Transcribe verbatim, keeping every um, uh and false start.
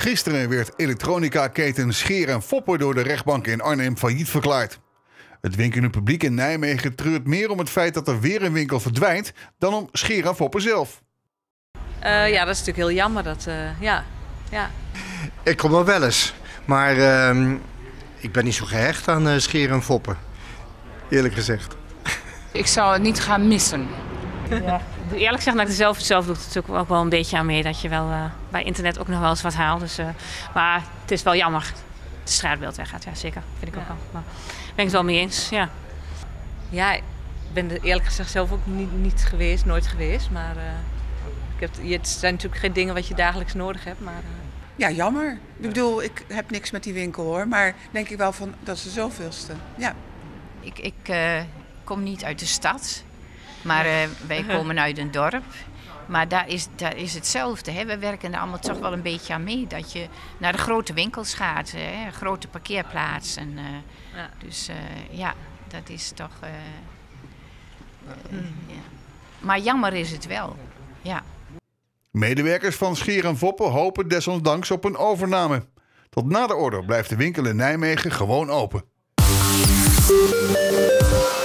Gisteren werd elektronica-keten Scheer en Foppen door de rechtbank in Arnhem failliet verklaard. Het winkelende publiek in Nijmegen treurt meer om het feit dat er weer een winkel verdwijnt dan om Scheer en Foppen zelf. Uh, ja, dat is natuurlijk heel jammer. Dat, uh, ja. Ja. Ik kom wel wel eens, maar uh, ik ben niet zo gehecht aan uh, Scheer en Foppen, eerlijk gezegd. Ik zou het niet gaan missen. Ja. Eerlijk gezegd, dat ik er zelf, zelf doe het natuurlijk ook wel een beetje aan mee dat je wel uh, bij internet ook nog wel eens wat haalt. Dus, uh, maar het is wel jammer dat het straatbeeld weggaat. Ja, zeker. Vind ik ook ja. wel. Maar ben ik het wel mee eens. Ja, ja ik ben er eerlijk gezegd zelf ook niet, niet geweest, nooit geweest. Maar uh, ik heb, het zijn natuurlijk geen dingen wat je dagelijks nodig hebt. Maar, uh... Ja, jammer. Ik bedoel, ik heb niks met die winkel hoor. Maar denk ik wel van, dat is de zoveelste. Ja. Ik, ik uh, kom niet uit de stad. Maar uh, wij komen uit een dorp. Maar daar is, daar is hetzelfde. Hè? We werken er allemaal toch wel een beetje aan mee. Dat je naar de grote winkels gaat. Hè? Een grote parkeerplaats. En, uh, ja. Dus uh, ja, dat is toch... Uh, uh, mm. ja. Maar jammer is het wel. Ja. Medewerkers van Scheer en Foppen hopen desondanks op een overname. Tot na de order blijft de winkel in Nijmegen gewoon open.